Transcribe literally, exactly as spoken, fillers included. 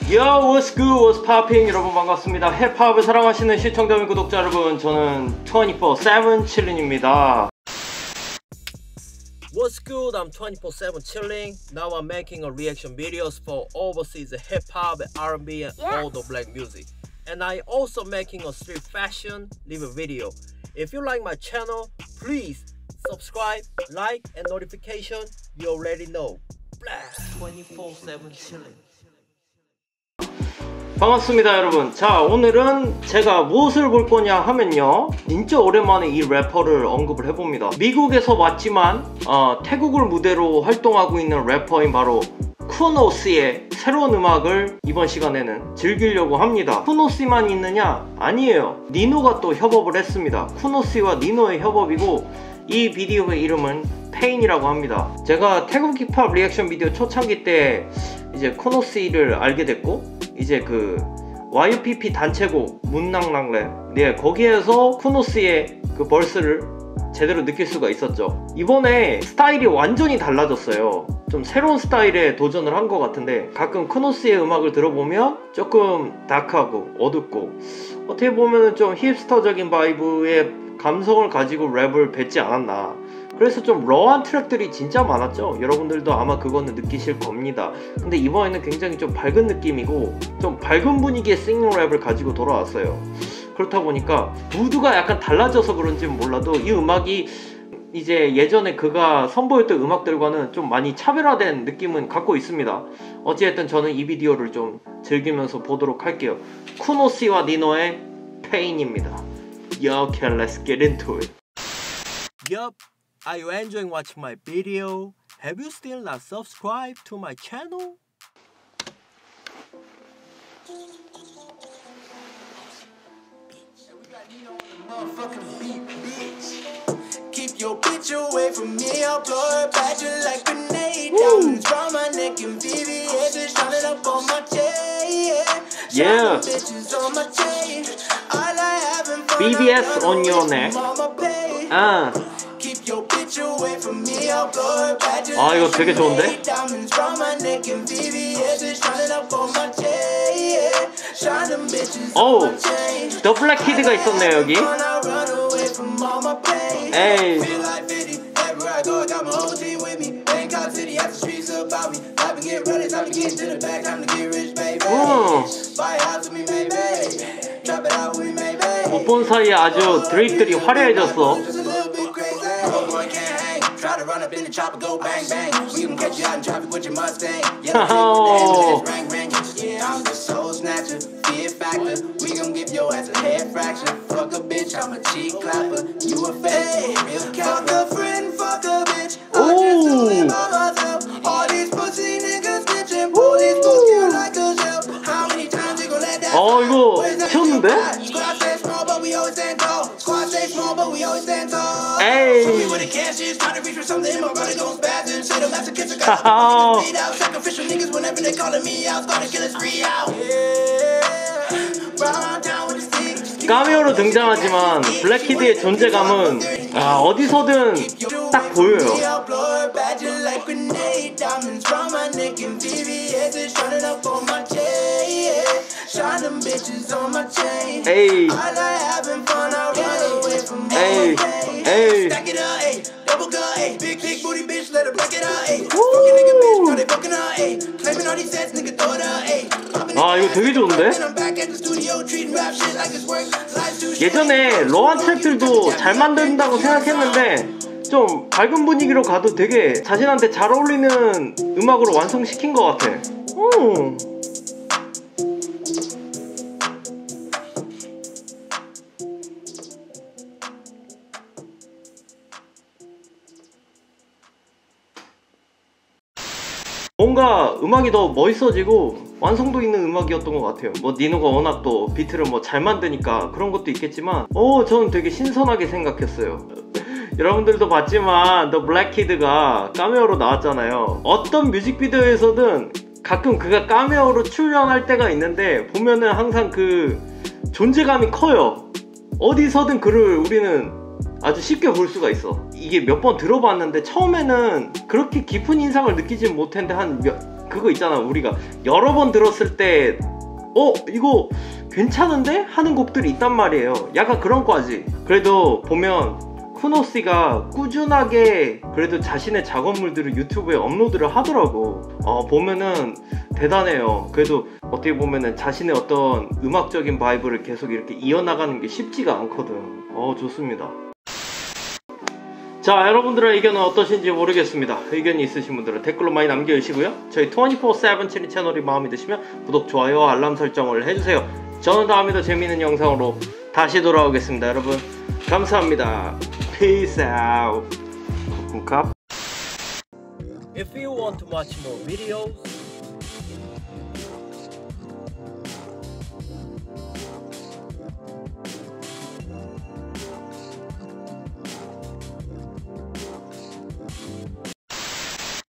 Yo, what's good, what's popping? 여러분 반갑습니다. 힙합을 사랑하시는 시청자 및 구독자 여러분, 저는 twenty-four seven 칠린입니다. What's good? I'm twenty-four seven chilling. Now I'm making a reaction videos for overseas hip hop, R and B, and yes. all the black music. And I also making a street fashion review video. If you like my channel, please subscribe, like, and notification. You already know. twenty-four seven chilling. 반갑습니다 여러분. 자, 오늘은 제가 무엇을 볼 거냐 하면요, 진짜 오랜만에 이 래퍼를 언급을 해봅니다. 미국에서 왔지만 어, 태국을 무대로 활동하고 있는 래퍼인 바로 쿠노씨의 새로운 음악을 이번 시간에는 즐기려고 합니다. 쿠노씨만 있느냐? 아니에요. 니노가 또 협업을 했습니다. 쿠노씨와 니노의 협업이고, 이 비디오의 이름은 페인이라고 합니다. 제가 태국 힙합 리액션 비디오 초창기 때 이제 쿠노씨를 알게 됐고, 이제 그 와이유피피 단체곡 문낭랑랩, 네, 거기에서 쿠노씨의 그 벌스를 제대로 느낄 수가 있었죠. 이번에 스타일이 완전히 달라졌어요. 좀 새로운 스타일에 도전을 한 것 같은데, 가끔 쿠노씨의 음악을 들어보면 조금 다크하고 어둡고, 어떻게 보면 좀 힙스터적인 바이브의 감성을 가지고 랩을 뱉지 않았나. 그래서 좀 러한 트랙들이 진짜 많았죠. 여러분들도 아마 그거는 느끼실 겁니다. 근데 이번에는 굉장히 좀 밝은 느낌이고 좀 밝은 분위기의 싱잉 랩을 가지고 돌아왔어요. 그렇다 보니까 무드가 약간 달라져서 그런지는 몰라도 이 음악이 이제 예전에 그가 선보였던 음악들과는 좀 많이 차별화된 느낌은 갖고 있습니다. 어찌됐든 저는 이 비디오를 좀 즐기면서 보도록 할게요. 쿠노씨와 니노의 페인입니다. Yo, okay, let's get into it. Yup. Are you enjoying watching my video? Have you still not subscribed to my channel? Keep your bitch away from me, I'll blow her back just like a grenade. Diamonds from my neck and V V S is shining up on my chain. Yeah. Bitches on my chain. All I have in V V S on your neck. 아. 아, 이거 되게 좋은데? 어우, 더 블랙 키드가 있었네요 여기. 에이. 못 본 사이에 아주 드립들이 화려해졌어. Try to run up in the chopper, go bang bang. We gon' catch you out in traffic with your Mustang. Yeah, oh. Ring ring. Yeah, I'm the soul snatcher, fear factor. We gon' give your ass a head fraction. Fuck a bitch, I'm a cheek clapper. You a fake, real cat. Fuck a friend, fuck a bitch. I just do it by myself. All these pussy niggas bitchin', police go kill like a shelf. How many times you gon' let that? 어, 이거 튀었는데? Squad stay small, but we always stand tall. Squad stay small, but we always stand tall. 에이. Something my brother goes bad and say the master kids are got beat out. Sacrificial niggas whenever they calling me out. Started killing spree out. 카메오로 등장하지만 블랙키드의 존재감은 아, 어디서든 딱 보여요. 에이. 에이. 에이. Big big booty bitch, let her back it up. Ayy, fucking nigga bitch, got it broken up. Ayy, claiming all these sets, nigga throw it up. Ayy, 아, 이거 되게 좋은데? 예전에 러한 트랙들도 잘 만든다고 생각했는데 좀 밝은 분위기로 가도 되게 자신한테 잘 어울리는 음악으로 완성시킨 것 같아. 오. 뭔가 음악이 더 멋있어지고 완성도 있는 음악이었던 것 같아요. 뭐 니노가 워낙 또 비트를 뭐 잘 만드니까 그런 것도 있겠지만, 어 저는 되게 신선하게 생각했어요. 여러분들도 봤지만 더 블랙 키드가 카메오로 나왔잖아요. 어떤 뮤직비디오에서든 가끔 그가 카메오로 출연할 때가 있는데 보면은 항상 그 존재감이 커요. 어디서든 그를 우리는 아주 쉽게 볼 수가 있어. 이게 몇 번 들어봤는데 처음에는 그렇게 깊은 인상을 느끼지 못했는데 한 몇, 그거 있잖아, 우리가 여러 번 들었을 때 어? 이거 괜찮은데? 하는 곡들이 있단 말이에요. 약간 그런 과지. 그래도 보면 쿠노씨가 꾸준하게 그래도 자신의 작업물들을 유튜브에 업로드를 하더라고. 어, 보면은 대단해요. 그래도 어떻게 보면은 자신의 어떤 음악적인 바이브를 계속 이렇게 이어나가는 게 쉽지가 않거든. 어, 좋습니다. 자, 여러분들의 의견은 어떠신지 모르겠습니다. 의견이 있으신 분들은 댓글로 많이 남겨주시고요. 저희 이십사 세븐 칠이 채널이 마음에 드시면 구독, 좋아요, 알람 설정을 해주세요. 저는 다음에 더 재미있는 영상으로 다시 돌아오겠습니다. 여러분 감사합니다. Peace out. If you want to watch more videos,